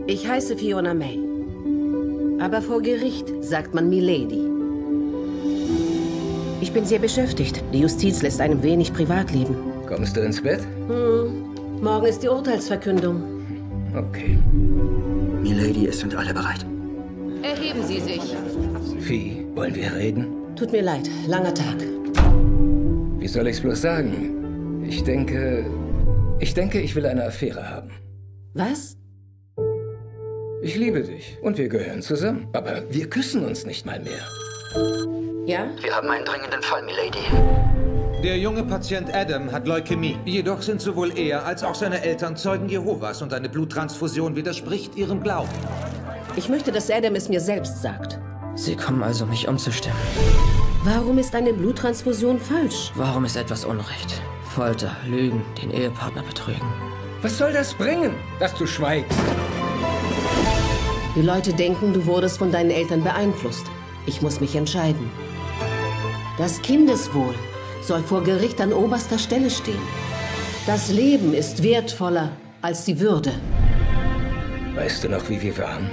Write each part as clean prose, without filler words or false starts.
Ich heiße Fiona May. Aber vor Gericht sagt man Milady. Ich bin sehr beschäftigt. Die Justiz lässt einem wenig Privatleben. Kommst du ins Bett? Morgen ist die Urteilsverkündung. Okay. Milady, es sind alle bereit. Erheben Sie sich. Fee, wollen wir reden? Tut mir leid, langer Tag. Wie soll ich's bloß sagen? Ich denke, ich will eine Affäre haben. Was? Ich liebe dich und wir gehören zusammen. Aber wir küssen uns nicht mal mehr. Ja? Wir haben einen dringenden Fall, Milady. Der junge Patient Adam hat Leukämie. Jedoch sind sowohl er als auch seine Eltern Zeugen Jehovas und eine Bluttransfusion widerspricht ihrem Glauben. Ich möchte, dass Adam es mir selbst sagt. Sie kommen also, mich umzustimmen. Warum ist eine Bluttransfusion falsch? Warum ist etwas Unrecht? Folter, Lügen, den Ehepartner betrügen. Was soll das bringen, dass du schweigst? Die Leute denken, du wurdest von deinen Eltern beeinflusst. Ich muss mich entscheiden. Das Kindeswohl soll vor Gericht an oberster Stelle stehen. Das Leben ist wertvoller als die Würde. Weißt du noch, wie wir waren?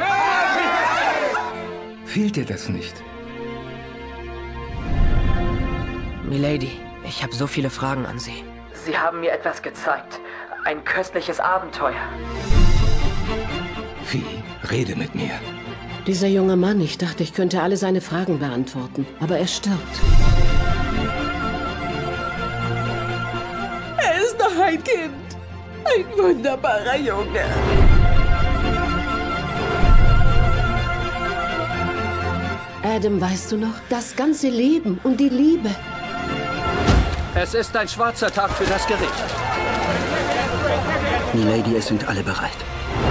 Fehlt dir das nicht? Milady, ich habe so viele Fragen an Sie. Sie haben mir etwas gezeigt. Ein köstliches Abenteuer. Fee, rede mit mir. Dieser junge Mann, ich dachte, ich könnte alle seine Fragen beantworten. Aber er stirbt. Er ist noch ein Kind. Ein wunderbarer Junge. Adam, weißt du noch? Das ganze Leben und die Liebe. Es ist ein schwarzer Tag für das Gericht. Milady, es sind alle bereit.